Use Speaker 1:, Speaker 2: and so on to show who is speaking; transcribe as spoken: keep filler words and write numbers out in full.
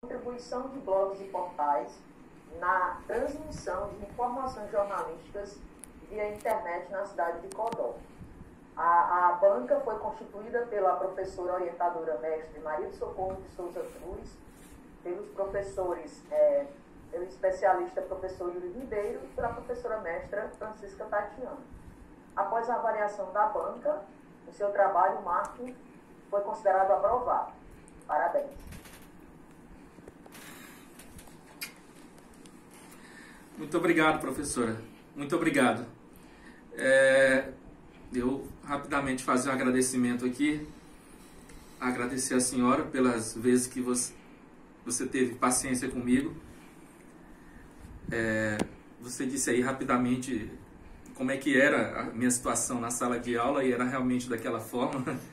Speaker 1: Contribuição de blogs e portais na transmissão de informações jornalísticas via internet na cidade de Codó. A, a banca foi constituída pela professora orientadora mestre Maria de Socorro de Souza Cruz, pelos professores, é, pelo especialista professor Yuri Ribeiro e pela professora mestra Francisca Tatiana. Após a avaliação da banca, o seu trabalho, o marco, foi considerado aprovado. Parabéns.
Speaker 2: Muito obrigado, professora. Muito obrigado. É, eu rapidamente fazer um agradecimento aqui. Agradecer a senhora pelas vezes que você, você teve paciência comigo. É, você disse aí rapidamente como é que era a minha situação na sala de aula e era realmente daquela forma.